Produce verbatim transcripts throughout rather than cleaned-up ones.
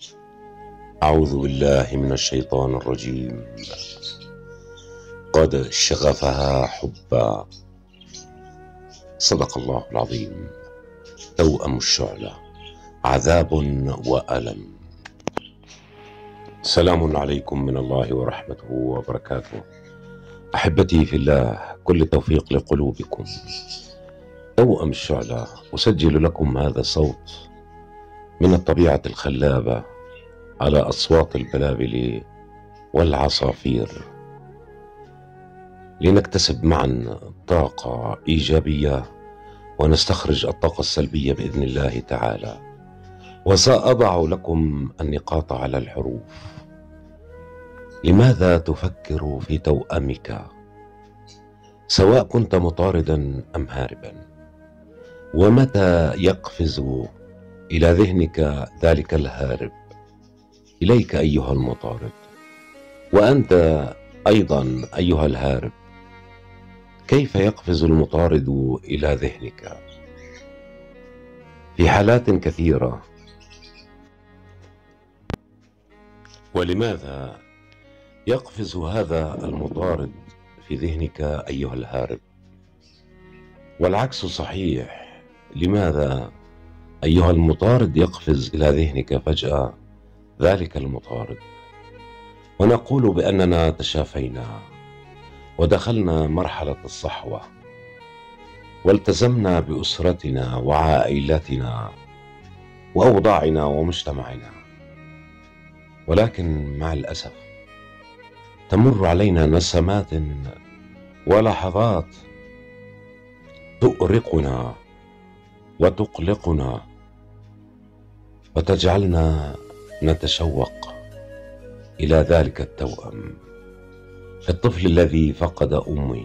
أعوذ بالله من الشيطان الرجيم. قد شغفها حبا. صدق الله العظيم. توأم الشعلة عذاب وألم. سلام عليكم من الله ورحمته وبركاته. أحبتي في الله، كل التوفيق لقلوبكم. توأم الشعلة، أسجل لكم هذا الصوت من الطبيعة الخلابة على أصوات البلابل والعصافير، لنكتسب معا طاقة إيجابية ونستخرج الطاقة السلبية بإذن الله تعالى. وسأضع لكم النقاط على الحروف. لماذا تفكر في توأمك سواء كنت مطاردا أم هاربا؟ ومتى يقفز إلى ذهنك ذلك الهارب إليك أيها المطارد؟ وأنت أيضا أيها الهارب، كيف يقفز المطارد إلى ذهنك؟ في حالات كثيرة. ولماذا يقفز هذا المطارد في ذهنك أيها الهارب؟ والعكس صحيح. لماذا أيها المطارد يقفز إلى ذهنك فجأة ذلك المطارد؟ ونقول بأننا تشافينا ودخلنا مرحلة الصحوة والتزمنا بأسرتنا وعائلتنا وأوضاعنا ومجتمعنا، ولكن مع الأسف تمر علينا نسمات ولحظات تؤرقنا وتقلقنا وتجعلنا نتشوق إلى ذلك التوأم، الطفل الذي فقد أمي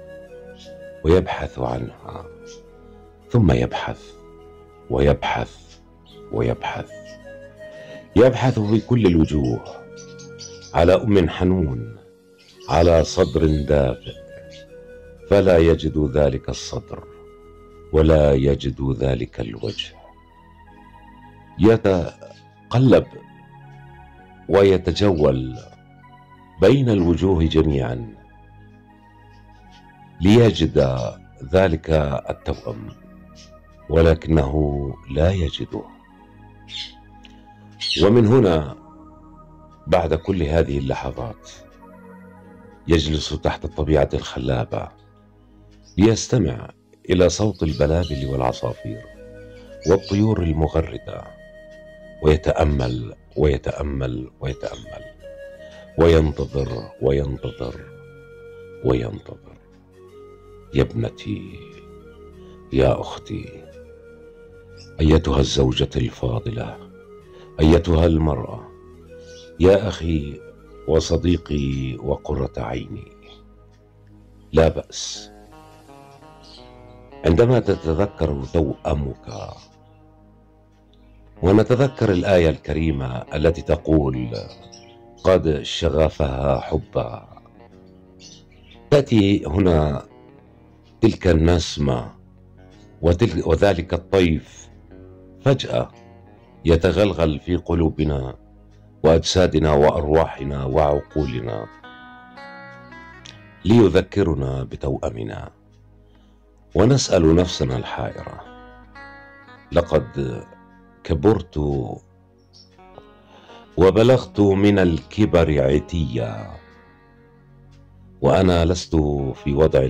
ويبحث عنها، ثم يبحث ويبحث ويبحث يبحث بكل الوجوه على أم حنون، على صدر دافئ، فلا يجد ذلك الصدر ولا يجد ذلك الوجه. يتقلب ويتجول بين الوجوه جميعا ليجد ذلك التوأم، ولكنه لا يجده. ومن هنا بعد كل هذه اللحظات يجلس تحت الطبيعة الخلابة ليستمع إلى صوت البلابل والعصافير والطيور المغردة، ويتأمل ويتأمل ويتأمل وينتظر وينتظر وينتظر. يا ابنتي، يا أختي، أيتها الزوجة الفاضلة، أيتها المرأة، يا أخي وصديقي وقرة عيني، لا بأس عندما تتذكر توأمك. ونتذكر الآية الكريمة التي تقول: قد شغفها حبا. تأتي هنا تلك النسمة وتلك وذلك الطيف فجأة يتغلغل في قلوبنا وأجسادنا وأرواحنا وعقولنا ليذكرنا بتوأمنا، ونسأل نفسنا الحائرة: لقد كبرت وبلغت من الكبر عتيا، وأنا لست في وضع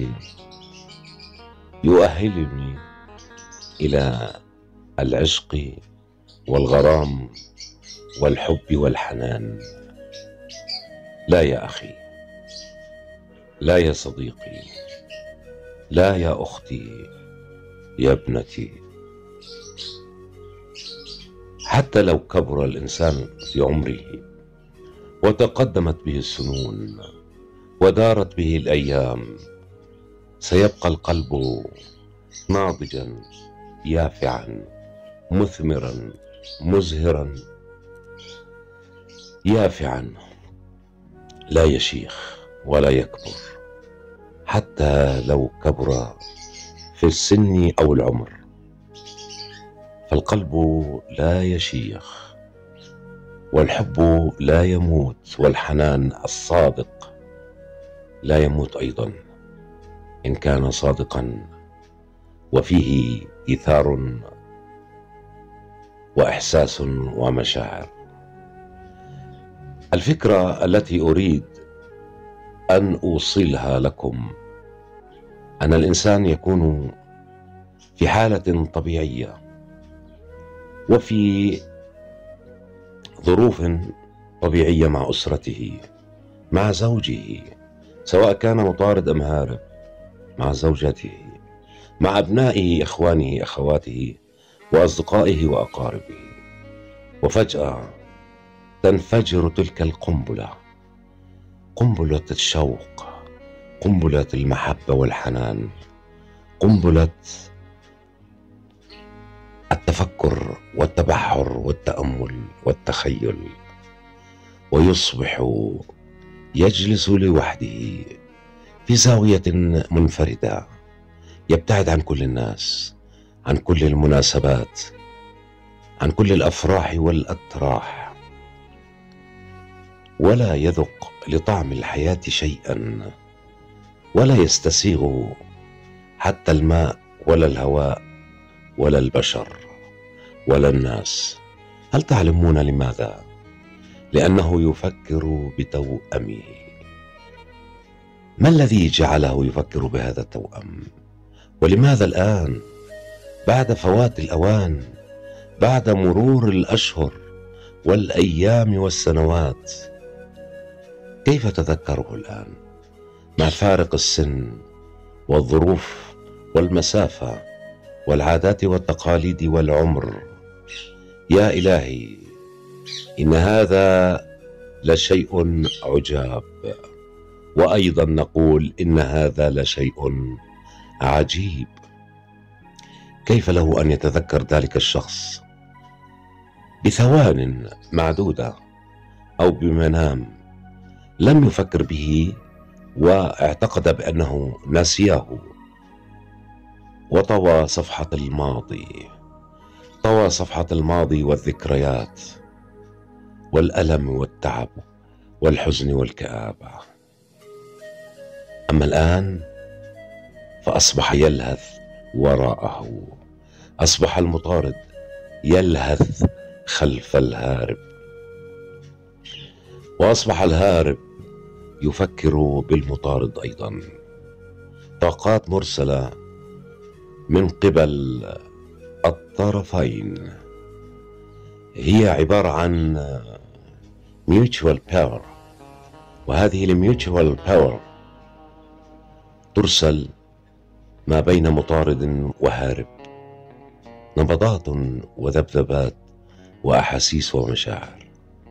يؤهلني إلى العشق والغرام والحب والحنان. لا يا أخي، لا يا صديقي، لا يا أختي، يا ابنتي. حتى لو كبر الإنسان في عمره وتقدمت به السنون ودارت به الأيام، سيبقى القلب ناضجا يافعا مثمرا مزهرا يافعا، لا يشيخ ولا يكبر حتى لو كبر في السن أو العمر. فالقلب لا يشيخ والحب لا يموت، والحنان الصادق لا يموت أيضا إن كان صادقا وفيه إيثار وإحساس ومشاعر. الفكرة التي أريد أن أوصلها لكم أن الإنسان يكون في حالة طبيعية وفي ظروف طبيعية مع أسرته، مع زوجه، سواء كان مطارد أم هارب، مع زوجته، مع أبنائه، إخوانه، أخواته، وأصدقائه وأقاربه. وفجأة تنفجر تلك القنبلة، قنبلة الشوق، قنبلة المحبة والحنان، قنبلة التفكر والتبحر والتأمل والتخيل، ويصبح يجلس لوحده في زاوية منفردة، يبتعد عن كل الناس، عن كل المناسبات، عن كل الأفراح والأتراح، ولا يذق لطعم الحياة شيئا، ولا يستسيغ حتى الماء ولا الهواء ولا البشر ولا الناس. هل تعلمون لماذا؟ لأنه يفكر بتوأمه. ما الذي جعله يفكر بهذا التوأم؟ ولماذا الآن بعد فوات الأوان، بعد مرور الأشهر والأيام والسنوات، كيف تذكره الآن مع فارق السن والظروف والمسافة والعادات والتقاليد والعمر؟ يا إلهي، إن هذا لشيء عجاب، وأيضا نقول إن هذا لشيء عجيب. كيف له أن يتذكر ذلك الشخص بثوان معدودة أو بمنام لم يفكر به واعتقد بأنه نسيه، وطوى صفحة الماضي، طوى صفحة الماضي والذكريات والألم والتعب والحزن والكآبة. أما الآن فأصبح يلهث وراءه، أصبح المطارد يلهث خلف الهارب، وأصبح الهارب يفكر بالمطارد أيضا. طاقات مرسلة من قبل الطرفين هي عبارة عن mutual power، وهذه الميوتشوال باور ترسل ما بين مطارد وهارب، نبضات وذبذبات وأحاسيس ومشاعر.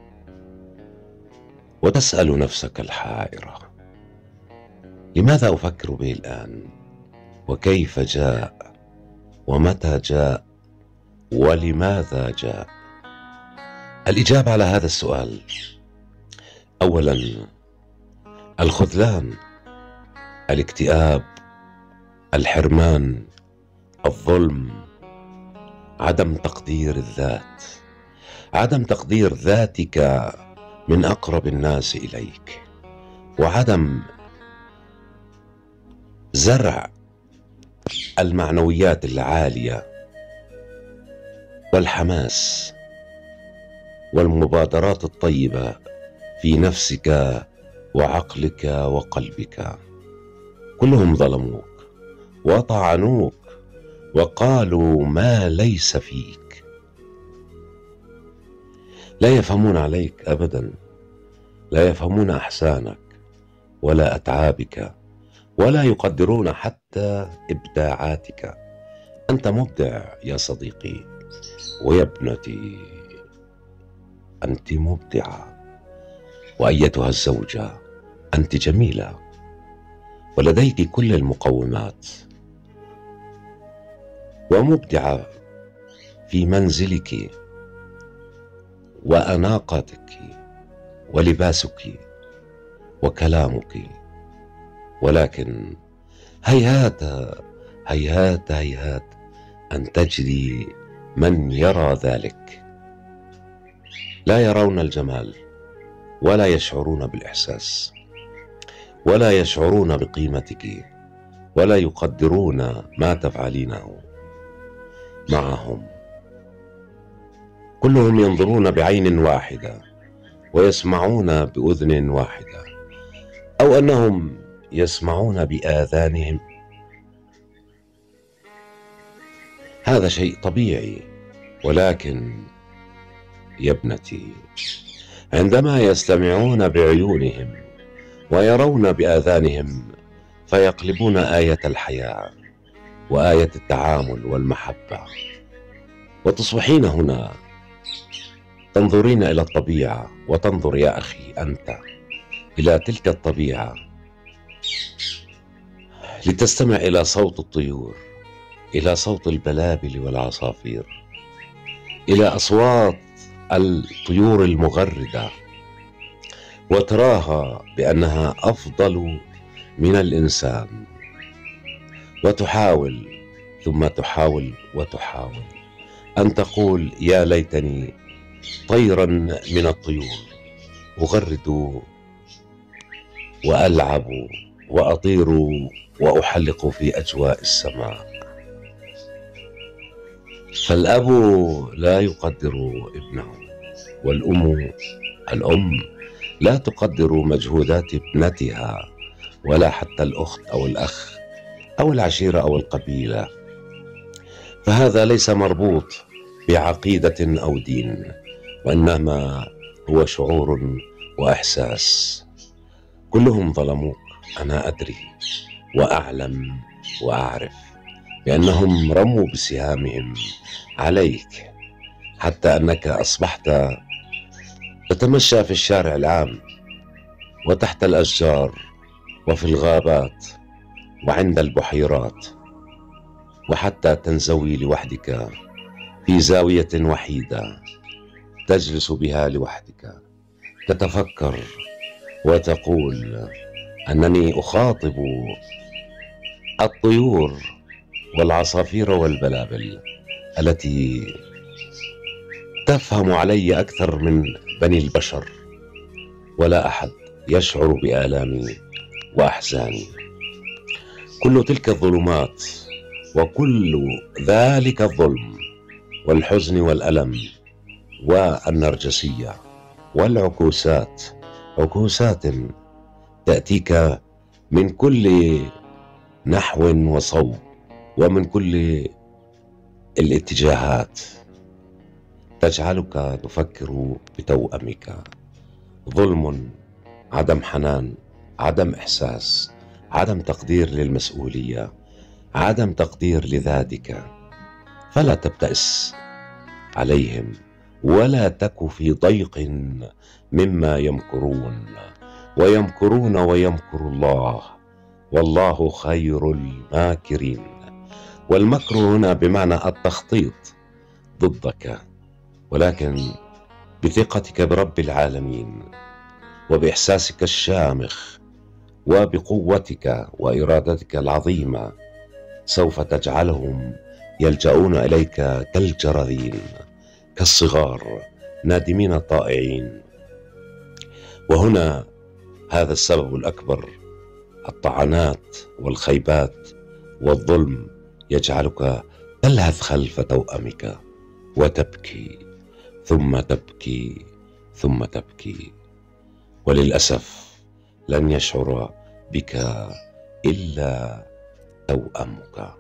وتسأل نفسك الحائرة: لماذا أفكر به الآن؟ وكيف جاء؟ ومتى جاء؟ ولماذا جاء؟ الإجابة على هذا السؤال: أولا، الخذلان، الاكتئاب، الحرمان، الظلم، عدم تقدير الذات، عدم تقدير ذاتك من أقرب الناس إليك، وعدم زرع المعنويات العالية والحماس والمبادرات الطيبة في نفسك وعقلك وقلبك. كلهم ظلموك وطعنوك وقالوا ما ليس فيك، لا يفهمون عليك أبدا، لا يفهمون أحسانك ولا أتعابك، ولا يقدرون حتى إبداعاتك. أنت مبدع يا صديقي ويا ابنتي، أنت مبدعة، وأيتها الزوجة أنت جميلة ولديك كل المقومات، ومبدعة في منزلك وأناقتك ولباسك وكلامك. ولكن هيهات هيهات هيهات أن تجدي من يرى ذلك. لا يرون الجمال ولا يشعرون بالإحساس ولا يشعرون بقيمتك ولا يقدرون ما تفعلينه معهم. كلهم ينظرون بعين واحدة ويسمعون بأذن واحدة، أو أنهم يسمعون بآذانهم. هذا شيء طبيعي، ولكن يا ابنتي، عندما يستمعون بعيونهم ويرون بآذانهم فيقلبون آية الحياة وآية التعامل والمحبة، وتصبحين هنا تنظرين إلى الطبيعة. وتنظر يا أخي أنت إلى تلك الطبيعة لتستمع إلى صوت الطيور، إلى صوت البلابل والعصافير، إلى أصوات الطيور المغردة، وتراها بأنها أفضل من الإنسان، وتحاول ثم تحاول وتحاول أن تقول يا ليتني طيرا من الطيور، أغرد وألعب وأطير وأحلق في أجواء السماء. فالأب لا يقدر ابنه، والأم الأم لا تقدر مجهودات ابنتها، ولا حتى الأخت أو الأخ أو العشيرة أو القبيلة. فهذا ليس مربوط بعقيدة أو دين، وإنما هو شعور وإحساس. كلهم ظلموك، أنا أدري وأعلم وأعرف بأنهم رموا بسهامهم عليك، حتى أنك أصبحت تتمشى في الشارع العام وتحت الأشجار وفي الغابات وعند البحيرات، وحتى تنزوي لوحدك في زاوية وحيدة تجلس بها لوحدك، تتفكر وتقول أنني أخاطب الطيور والعصافير والبلابل التي تفهم علي أكثر من بني البشر، ولا أحد يشعر بآلامي وأحزاني. كل تلك الظلمات وكل ذلك الظلم والحزن والألم والنرجسية والعكوسات، عكوسات تأتيك من كل نحو وصوب ومن كل الاتجاهات، تجعلك تفكر بتوأمك. ظلم، عدم حنان، عدم إحساس، عدم تقدير للمسؤولية، عدم تقدير لذاتك. فلا تبتئس عليهم ولا تك في ضيق مما يمكرون، ويمكرون ويمكر الله، والله خير الماكرين. والمكر هنا بمعنى التخطيط ضدك، ولكن بثقتك برب العالمين وبإحساسك الشامخ وبقوتك وإرادتك العظيمة سوف تجعلهم يلجؤون إليك كالجرذين، كالصغار نادمين طائعين. وهنا هذا السبب الأكبر، الطعنات والخيبات والظلم يجعلك تلهث خلف توأمك وتبكي ثم تبكي ثم تبكي، وللأسف لن يشعر بك إلا توأمك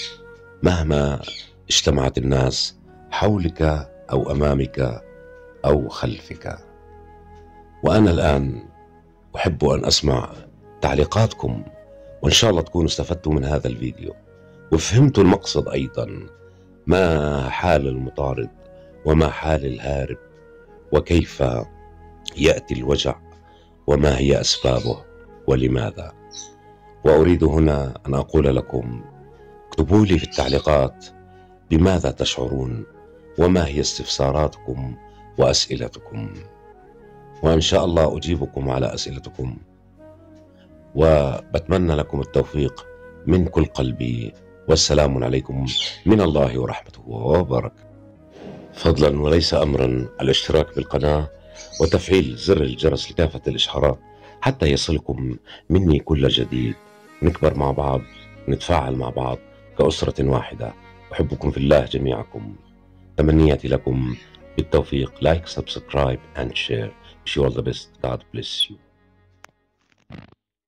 مهما اجتمعت الناس حولك أو أمامك أو خلفك. وأنا الآن أحب أن أسمع تعليقاتكم، وإن شاء الله تكونوا استفدتوا من هذا الفيديو وفهمتوا المقصد أيضا، ما حال المطارد وما حال الهارب، وكيف يأتي الوجع وما هي أسبابه ولماذا. وأريد هنا أن أقول لكم اكتبوا لي في التعليقات بماذا تشعرون وما هي استفساراتكم وأسئلتكم، وإن شاء الله أجيبكم على أسئلتكم، وبتمنى لكم التوفيق من كل قلبي. والسلام عليكم من الله ورحمته وبركاته. فضلا وليس أمرا الاشتراك بالقناة وتفعيل زر الجرس لكافة الإشعارات حتى يصلكم مني كل جديد. نكبر مع بعض، نتفاعل مع بعض كأسرة واحدة. أحبكم في الله جميعكم. تمنياتي لكم بالتوفيق. لايك، سبسكرايب and share. Wish you all the best. God bless you.